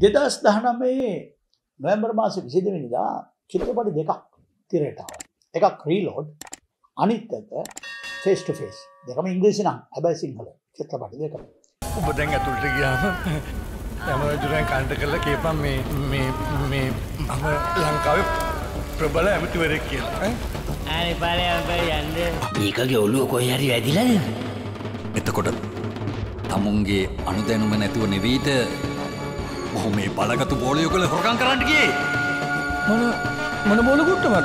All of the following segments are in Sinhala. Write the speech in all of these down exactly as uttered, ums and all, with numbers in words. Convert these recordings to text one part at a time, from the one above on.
දෙදහස් දහනවයේ නොවැම්බර් මාසේ විසි දෙවෙනිදා චිත්‍රපට දෙකක් තිරයට ආවා. එකක් රීලෝඩ්, අනිත් එක ෆේස් ටු ෆේස්. දෙකම ඉංග්‍රීසි නම් හැබැයි සිංහල චිත්‍රපට දෙකම. ඔබ දැන් ඇතුළට ගියාම යමරජුරෙන් කන්ට කරලා කියපන් මේ මේ මේ මම ලංකාවේ ප්‍රබල ඇමතිවරයෙක් කියලා. ඈ අනේ පාරේ අපේ යන්නේ. මේකගේ ඔළුව කොහේ හරි වැදිලා නේද? එතකොට තමුන්ගේ අනුදැනුම නැතුව නෙවෙයිද මොහු මේ බලගතු බෝලියෝගල හොරකම් කරන්න ගියේ? මොන මොන බෝලකුට්ටමක්ද?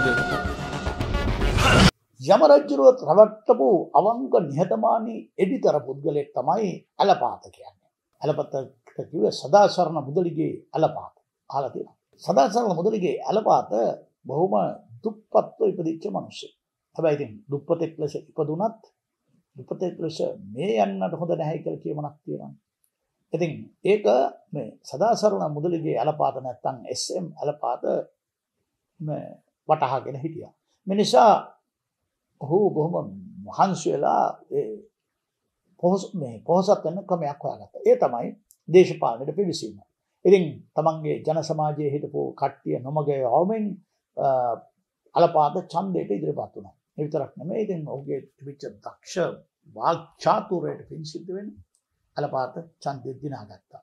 යමරජුරුවත් රවට්ටපු අවංක නිහතමානී එඩිතර පුද්ගලෙක් තමයි ඇලපාත කියන්නේ. ඇලපත කිව්වේ සදාසරණ මුදලිගේ ඇලපාත. අහලා තියෙනවා. සදාසරණ මුදලිගේ ඇලපාත බොහොම දුප්පත්ව ඉපදිච්ච මිනිස්සෙක්. හැබැයි ඉතින් දුප්පතෙක් ලෙස ඉපදුනත් දුප්පතෙක් ලෙස මේ යන්නට හොඳ නැහැ කියලා කියමනක් තියෙනවා. ඉතින් ඒක මේ සදාසරණ මුදලිගේ ඇලපාත නැත්තම් එස් එම් ඇලපාත මේ වටහාගෙන හිටියා. මේ නිසා ඔහු බොහොම මහන්සි වෙලා ඒ පොහොස මේ පොහොසත් වෙන ක්‍රමයක් හොයාගත්තා. ඒ තමයි දේශපාලනයට පිවිසීම. ඉතින් තමන්ගේ ජන සමාජයේ හිටපු කට්ටිය නොමග යවමින් ඇලපාත ඡන්දයට ඉදිරිපත් වුණා. ඒ විතරක් නෙමෙයි ඉතින් ඔහුගේ තිබිච්ච දක්ෂ වාග් චාතුරයට පින් සිද්ධ වෙන්නේ ඇලපාත ඡන්දෙ දිනාගත්තා.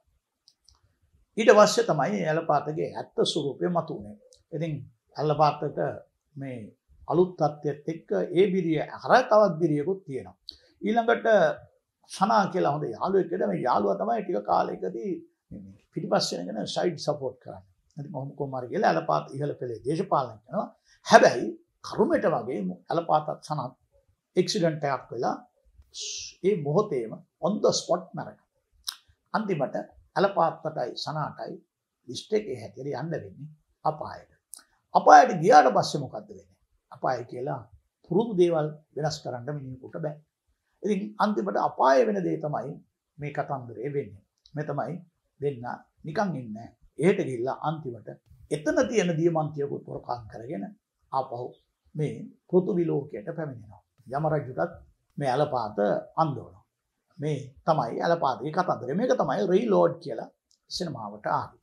ඊට පස්සේ තමයි ඇලපාතගේ ඇත්ත ස්වරූපය මතුවුනේ. ඉතින් ඇලපාතට මේ අලුත් තත්ත්වයට එක්ක ඒ බිරිය අර තවත් බිරියකුත් තියෙනවා. ඊළඟට සනා කියලා හොඳ යාළුවෙක් ඉඳලා මේ යාළුවා තමයි ටික කාලයකදී පිටිපස්සෙන් යන සයිඩ් සපෝට් කරන්නේ. ඉතින් කොහොම කොහම හරි කියලා ඇලපාත ඉහළ පෙළේ දේශපාලනය කරනවා. හැබැයි කරුමෙට වගේ ඇලපාතත් සනත් ඇක්සිඩන්ට් එකක් වෙලා ඒ මොහොතේම on the spot මැරෙනවා. අන්තිමට ඇලපාතටයි සනාටයි ලිස්ට් එකේ හැටියට යන්න වෙන්නේ අපායට. අපායට ගියාට පස්සේ මොකද්ද වෙන්නේ? අපාය කියලා පුරුදු දේවල් වෙනස් කරන්න මිනිහෙකුට බෑ. ඉතින් අන්තිමට අපාය වෙන දේ තමයි මේ කතන්දරේ වෙන්නේ. මේ තමයි දෙන්න නිකන් ඉන්නේ. එහෙට ගිහිල්ලා අන්තිමට එතන තියෙන දියමන්තියකුත් වරකම් කරගෙන ආපහු මේ පෘථිවි ලෝකයට පැමිණෙනවා. යමරජුටත් මේ ඇලපාත අන්දවනවා. මේ තමයි ඇලපාතේ කතන්දරේ. මේක තමයි රීලෝඩ් කියලා සිනමාවට ආවේ.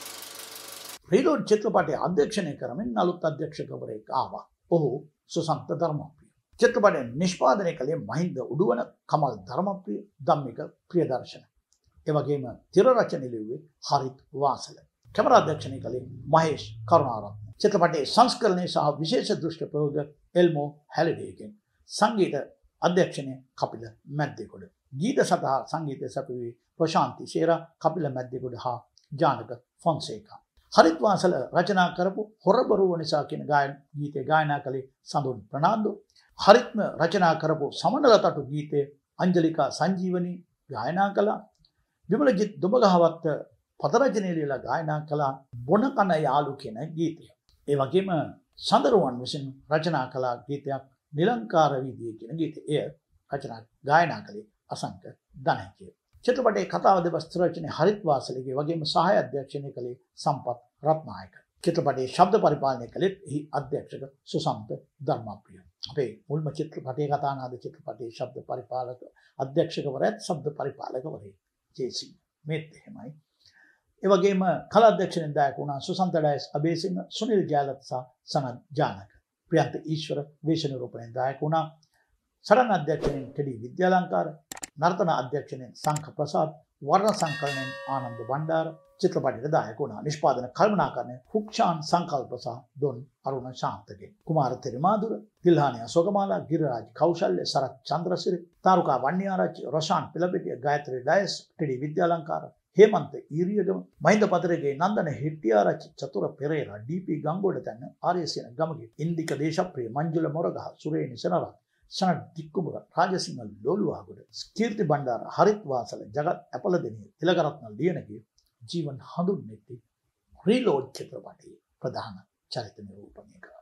රීලෝඩ් චිත්‍රපටයේ අධ්‍යක්ෂණය කරමින් අලුත් අධ්‍යක්ෂකවරයෙක් ආවා. ඔහු සුසන්ත ධර්මප්‍රිය. චිත්‍රපටය නිෂ්පාදනය කළේ මහින්ද උඩුවන, කමල් ධර්මප්‍රිය, ධම්මික ප්‍රියදර්ශන. ඒ වගේම තිර රචන ලිව්වේ හරිත් වාසල. කැමරා අධ්‍යක්ෂණය කළේ මහේෂ් කරුණාරත්න. චිත්‍රපටයේ සංස්කරණය සහ විශේෂ දෘශ්‍ය ප්‍රයෝග එල්මෝ හැලිඩේගෙන්. සංගීත අධ්‍යක්ෂණය කපිල මැද්දේගොඩ. ගීත සඳහා සංගීතය සැපයුවේ ප්‍රශාන්ති සේරා, කපිල මැද්දේගොඩ හා ජානක ෆොන්සේකා. හරිත් වාසල රචනා කරපු හොරබරුව නිසා කියන ගායන ගීතය ගායනා කළේ සඳුන් ප්‍රනාන්දු. හරිත්ම රචනා කරපු සමනල තටු ගීතය අංජලිකා සංජීවනී ගායනා කළා. විමලජිත් දුඹගහවත්ත පද රචනය ලියලා ගායනා කළා බොන කන යාළු කියන ගීතය. ඒ වගේම සඳරුවන් විසින් රචනා කළ ගීතයක් නිලංකාර වීදියේ කියන ගීතය. එය රචනා ගායනා කළේ අසංක ධනහිය. චිත්‍රපටයේ කතාව දෙබස් රචනයේ හරිත් වාසලගේ වගේම සහාය අධ්‍යක්ෂණය කළේ සම්පත් රත්නායක. චිත්‍රපටයේ ශබ්ද පරිපාලනය කළේ එහි අධ්‍යක්ෂක සුසන්ත ධර්මප්‍රිය. අපේ මුල්ම චිත්‍රපටයේ කතානාද චිත්‍රපටයේ ශබ්ද පරිපාලක අධ්‍යක්ෂකවරයාත් ශබ්ද පරිපාලකවරයෙක් ජේ.සී. මේත් එහෙමයි. ඒ වගේම කලා අධ්‍යක්ෂණයෙන් දායක වුණා සුසන්ත ඩයස් අබේසිංහ, සුනිල් ජයලත් සහ සනත් ජානක. ප්‍රියන්ත ඊශ්වර වේශ නිරූපණයෙන් දායක වුණා. සටන් අධ්‍යක්ෂණයෙන් කෙඩි විද්‍යාලංකාර, නර්තන අධ්‍යක්ෂණයෙන් සංඛ ප්‍රසාද්, වර්ණ සංකලනයෙන් ආනන්ද බණ්ඩාර. චිත්‍රපටයට දායක වුණා. නිෂ්පාදන කල්පනාකරණය හුක්ෂාන් සංකල්ප සහ දොන් අරුණ ශාන්තගේ. Kumara Theramadura, Dilhani Ashokamala, Giriraj Kaushalya, Sarath Chandrasiri, Taruka Wanniarachchi, Roshan Pilapitiya, Gayathri Dias, Teddy Vidyalankara, Hemantha Iriyagama, Mahinda Patharage, Nandana Hettiarachchi, Chathura Perera, D P. ගංගොඩ තැන්න, ආර්යසේන ගමගේ, ඉන්දික දේශප්‍රිය, මංජුල මොරගහ, සුරේනි සෙනරත්, සනත් දික්කුමුර, රාජසිංහ ලෝලුවාගොඩ, කීර්ති බණ්ඩාර, හරිත් වාසල, ජගත් ඇපලදෙනිය, තිලකරත්න ලියනගේ ජීවන් හඳුන්වන්නේ රීලෝඩ් චිත්‍රපටයේ ප්‍රධාන චරිත නිරූපණය කරා.